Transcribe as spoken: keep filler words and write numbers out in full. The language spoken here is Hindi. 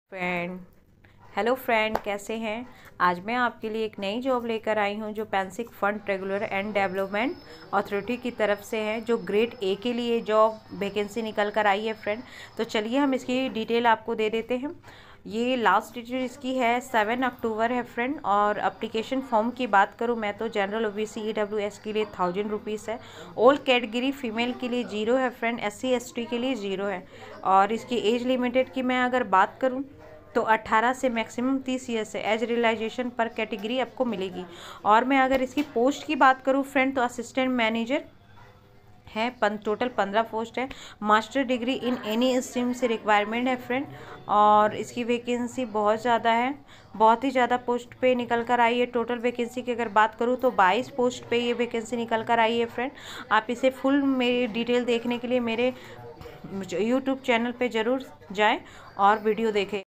फ्रेंड हेलो फ्रेंड, कैसे हैं। आज मैं आपके लिए एक नई जॉब लेकर आई हूं जो pension fund regular and development authority की तरफ से है, जो ग्रेड ए के लिए जॉब वैकेंसी निकल कर आई है फ्रेंड। तो चलिए हम इसकी डिटेल आपको दे देते हैं। ये लास्ट डेट इसकी है सेवन अक्टूबर है फ्रेंड। और एप्लीकेशन फॉर्म की बात करूँ मैं तो general OBC E W S के लिए थाउजेंड रुपीज़ है। ऑल कैटेगरी फीमेल के लिए जीरो है friend, S C S T के लिए ज़ीरो है। और इसकी एज लिमिटेड की मैं अगर बात करूँ तो अठारह से मैक्सिमम तीस ईयर से एज रियलाइजेशन पर कैटेगरी आपको मिलेगी। और मैं अगर इसकी पोस्ट की बात करूँ फ्रेंड तो असिस्टेंट मैनेजर है, पन, टोटल पंद्रह पोस्ट है। Master degree in any stream से रिक्वायरमेंट है फ्रेंड। और इसकी वैकेंसी बहुत ज़्यादा है, बहुत ही ज़्यादा पोस्ट पे निकल कर आई है। टोटल वैकेंसी की अगर बात करूँ तो बाईस पोस्ट पे ये वैकेंसी निकल कर आई है फ्रेंड। आप इसे फुल मेरी डिटेल देखने के लिए मेरे यूट्यूब चैनल पे ज़रूर जाएं और वीडियो देखें।